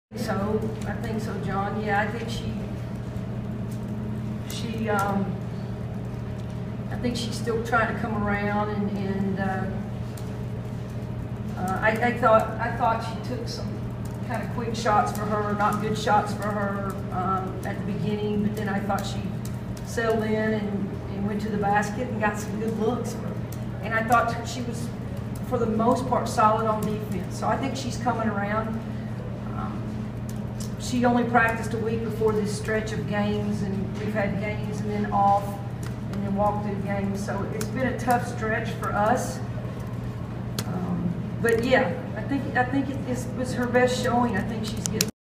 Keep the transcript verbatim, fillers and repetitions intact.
So I think so, John. Yeah, I think she she um, I think she's still trying to come around, and, and uh, uh, I, I thought I thought she took some kind of quick shots for her, not good shots for her um, at the beginning, but then I thought she settled in and, and went to the basket and got some good looks. And I thought she was, for the most part, solid on defense. So I think she's coming around. Um, she only practiced a week before this stretch of games, and we've had games and then off, and then walk through games. So it's been a tough stretch for us. Um, but yeah, I think I think it, it was her best showing. I think she's getting